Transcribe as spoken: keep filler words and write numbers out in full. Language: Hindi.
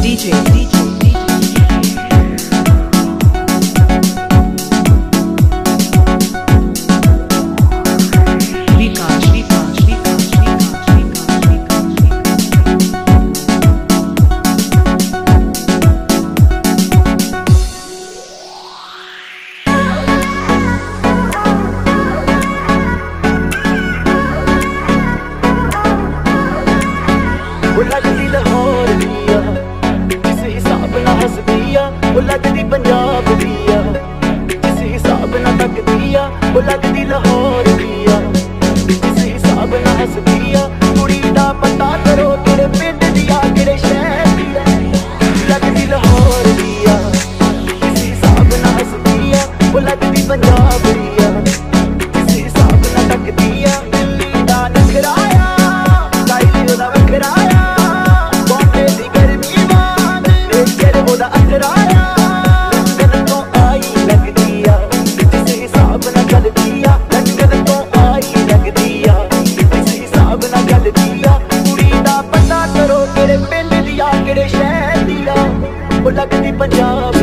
D J, D J, D J. Vikas, Vikas, Vikas, Vikas, Vikas, Vikas, वो लगदी लाहौर दिया, किस हिसाब ना हस दिया। वो लगदी पंजाब दिया, किस हिसाब ना तक दिया। वो लगदी लाहौर दिया, किस हिसाब ना हस दिया। कुड़ी दा पता करो किहड़े पिंड दिया किहड़े शहर दिया। लगदी लाहौर दिया, किस हिसाब ना हस दिया। वो लगदी पंजाब दिया, किस हिसाब ना तक दिया। दिल्ली दा नखराया, स्टाइल ओदा वखराया। पंजाब